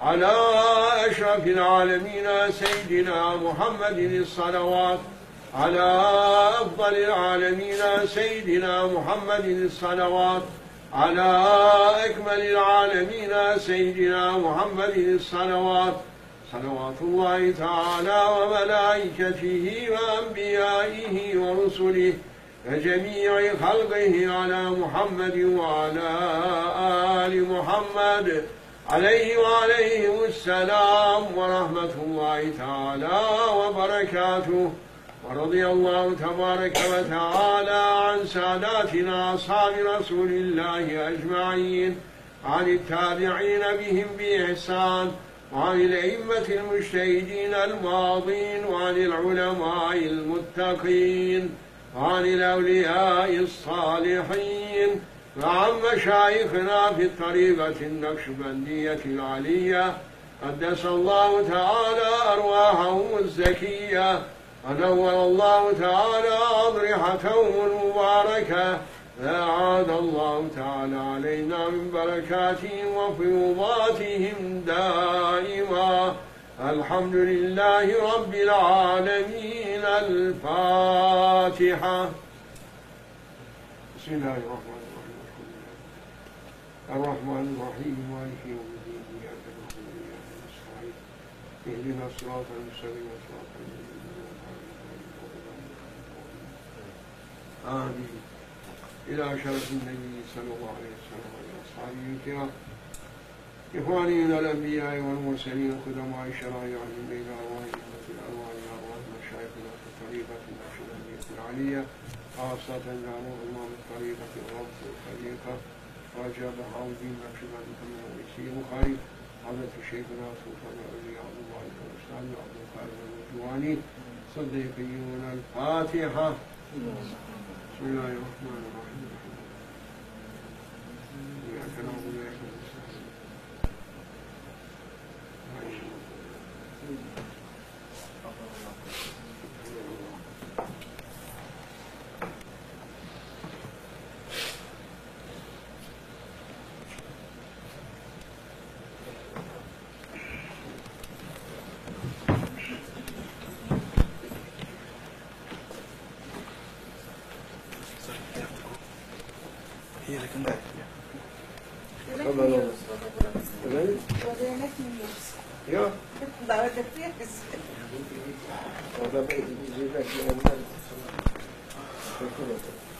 على أشرف العالمين سيدنا محمد الصلوات، على أفضل العالمين سيدنا محمد الصلوات، على أكمل العالمين سيدنا محمد الصلوات، صلوات الله تعالى وملائكته وأنبيائه ورسله وجميع خلقه على محمد وعلى آل محمد عليه وعليهم السلام ورحمة الله تعالى وبركاته. ورضي الله تبارك وتعالى عن ساداتنا أصحاب رسول الله أجمعين، عن التابعين بهم بإحسان، وعن الأئمة المجتهدين الماضين، وعن العلماء المتقين، وعن الأولياء الصالحين، وعن مشايخنا في الطريقة النقشبندية العلية قدس الله تعالى أرواحهم الزكية، ونور الله تعالى أضرحتهم المباركة، فأعاد الله تعالى علينا من بركاتهم وفيوضاتهم دائما. الحمد لله رب العالمين. الفاتحة. بسم الله الرحمن الرحيم. الرحمن الرحيم مالك يوم الدين، إياك نعبد وإياك نستعين، اهدنا الصراط المستقيم صراط الذين أنعمت عليهم. آمين. إلى شرف النبي صلى الله عليه وسلم وإلى أصحابه الكرام، إخواني من الأنبياء والمرسلين خدماء شرائعهم بين أرواح الأرواح أرواح مشايخنا في الطريقة النقشبندية العلية، خاصة جعلوا إمام الطريقة الرب الطريقة رجاء بهاء الدين نقشبندي من الرئيسي البخاري، حضرة شيخنا سلطان الأولياء عبد الله الأستاذ عبد القادر الجواني صديقيون. الفاتحة. بسم الله الرحمن الرحيم. إياك نعبد وإياك نستعين. هي لكن ده يا ده